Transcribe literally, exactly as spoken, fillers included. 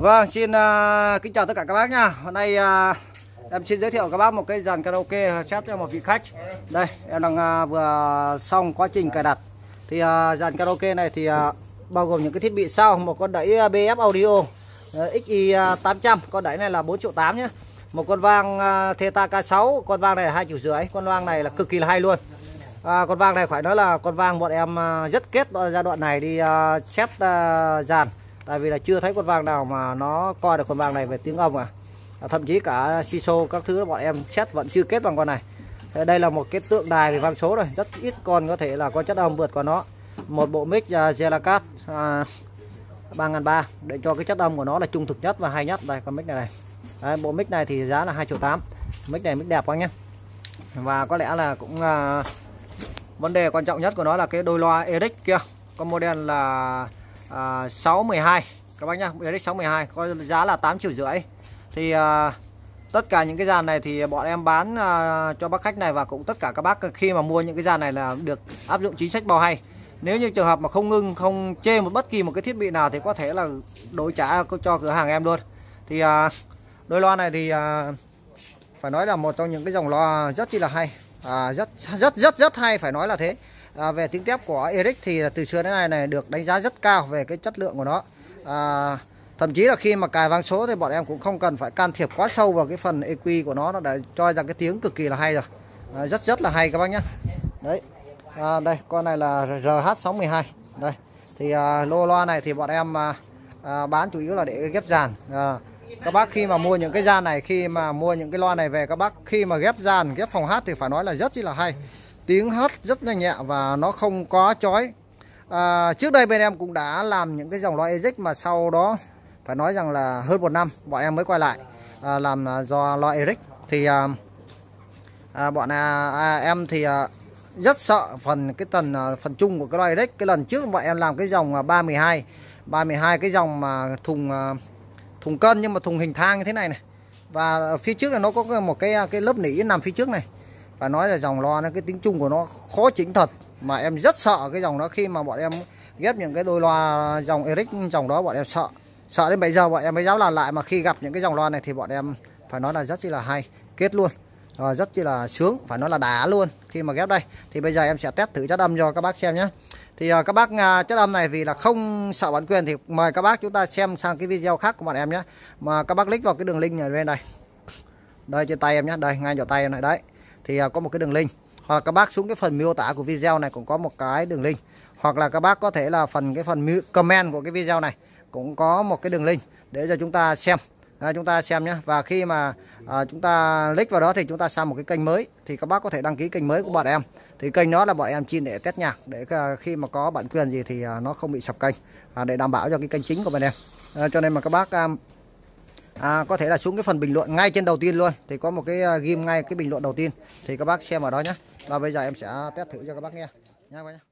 Vâng, xin uh, kính chào tất cả các bác nha. Hôm nay uh, em xin giới thiệu các bác một cái dàn karaoke set cho một vị khách. Đây, em đang uh, vừa xong quá trình cài đặt. Thì uh, dàn karaoke này thì uh, bao gồm những cái thiết bị sau, một con đẩy bê ép audio uh, ích i tám trăm, con đẩy này là bốn triệu tám nhé. Một con vang uh, Theta K sáu, con vang này là hai triệu rưỡi. Con vang này là cực kỳ là hay luôn. À, con vang này phải nói là con vang bọn em uh, rất kết giai đoạn này đi uh, set uh, dàn. Tại vì là chưa thấy con vang nào mà nó coi được con vang này về tiếng âm à. à thậm chí cả xê i ét ô các thứ bọn em set vẫn chưa kết bằng con này. Đây là một cái tượng đài về vang số rồi, rất ít con có thể là có chất âm vượt qua nó. Một bộ mic uh, Gelacat uh, ba nghìn ba trăm để cho cái chất âm của nó là trung thực nhất và hay nhất. Đây con mic này này. Đấy, bộ mic này thì giá là hai triệu tám. Mic này mic đẹp quá nhé. Và có lẽ là cũng uh, vấn đề quan trọng nhất của nó là cái đôi loa Eric kia. Con model là À, sáu mười hai các bác nhá, Eric sáu mười hai có giá là tám triệu rưỡi. Thì à, tất cả những cái dàn này thì bọn em bán à, cho bác khách này, và cũng tất cả các bác khi mà mua những cái dàn này là được áp dụng chính sách bao hay. Nếu như trường hợp mà không ngưng, không chê một bất kỳ một cái thiết bị nào thì có thể là đổi trả cho cửa hàng em luôn. Thì à, đôi loa này thì à, phải nói là một trong những cái dòng loa rất chi là hay, à, rất rất rất rất hay, phải nói là thế. À, về tiếng tép của Eric thì từ xưa đến nay này được đánh giá rất cao về cái chất lượng của nó. À, thậm chí là khi mà cài vang số thì bọn em cũng không cần phải can thiệp quá sâu vào cái phần e quy của nó, nó đã cho ra cái tiếng cực kỳ là hay rồi. À, rất rất là hay các bác nhé. Đấy, à, đây con này là R H sáu mười hai. Đây thì à, lô loa này thì bọn em à, à, bán chủ yếu là để ghép dàn. À, các bác khi mà mua những cái dàn này, khi mà mua những cái loa này về, các bác khi mà ghép dàn, ghép phòng hát thì phải nói là rất chi là hay. Tiếng hát rất là nhẹ và nó không có chói. À, trước đây bên em cũng đã làm những cái dòng loa Eric, mà sau đó phải nói rằng là hơn một năm bọn em mới quay lại à, làm do loa Eric. Thì à, à, bọn à, à, em thì à, rất sợ phần cái tần à, phần chung của cái loa Eric. Cái lần trước bọn em làm cái dòng ba mười hai ba mười hai, cái dòng mà thùng à, thùng cân nhưng mà thùng hình thang như thế này này, và phía trước là nó có một cái cái lớp nỉ nằm phía trước này. Phải nói là dòng loa nó cái tiếng chung của nó khó chỉnh thật, mà em rất sợ cái dòng đó. Khi mà bọn em ghép những cái đôi loa dòng Eric dòng đó, bọn em sợ sợ đến bây giờ bọn em mới dám làm lại. Mà khi gặp những cái dòng loa này thì bọn em phải nói là rất chi là hay, kết luôn, à, rất chi là sướng, phải nói là đã luôn khi mà ghép đây. Thì bây giờ em sẽ test thử chất âm cho các bác xem nhé. Thì uh, các bác uh, chất âm này vì là không sợ bản quyền thì mời các bác chúng ta xem sang cái video khác của bọn em nhé. Mà các bác click vào cái đường link ở bên đây, đây trên tay em nhé, đây ngay chỗ tay em này đấy. Thì uh, có một cái đường link, hoặc là các bác xuống cái phần miêu tả của video này cũng có một cái đường link, hoặc là các bác có thể là phần cái phần comment của cái video này cũng có một cái đường link để cho chúng ta xem, à, chúng ta xem nhé. Và khi mà à, chúng ta click vào đó thì chúng ta sang một cái kênh mới, thì các bác có thể đăng ký kênh mới của bọn em. Thì kênh đó là bọn em chuyên để test nhạc, để khi mà có bản quyền gì thì à, nó không bị sập kênh, à, để đảm bảo cho cái kênh chính của bọn em. À, cho nên mà các bác à, À, có thể là xuống cái phần bình luận ngay trên đầu tiên luôn, thì có một cái uh, ghim ngay cái bình luận đầu tiên, thì các bác xem ở đó nhé. Và bây giờ em sẽ test thử cho các bác nghe nha các bác nhé.